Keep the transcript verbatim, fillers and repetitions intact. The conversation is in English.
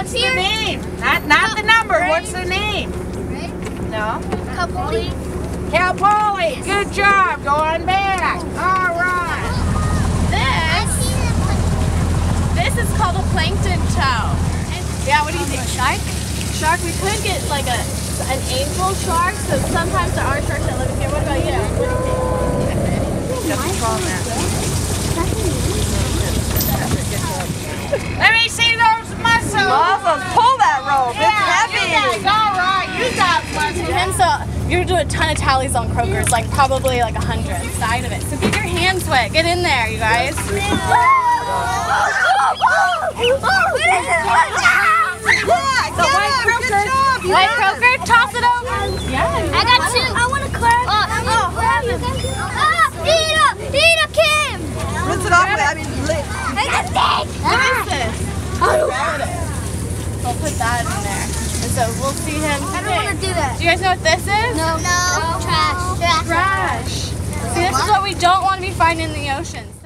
What's the name? Not not the number. What's the name? No. Capoli. Capoli. Good job. Going back. All right. This this is called a plankton chow. Yeah. What do you think? Shark? Shark. We could get like a an angel shark. So sometimes there are sharks that live in here. What about you? What do you think? Got the trawl net. Let me see those muscles. Muscles. Pull that rope. Yeah, It's heavy. You guys, all right. You got muscles. And so you're doing a ton of tallies on croakers, like probably like a hundred side of it. So get your hands wet. Get in there, you guys. Yeah, The white croaker. White croaker. Toss it over. Yeah. I got two. I want to grab. Oh, oh, grab it. Ah, Ida, Ida, Kim. rinse it off. I mean, lick. I got that. What is this? I'll put that in there. And so we'll see him. I don't want to do that. Do you guys know what this is? No. No. Trash. Trash. Trash. See, this is what we don't want to be finding in the oceans.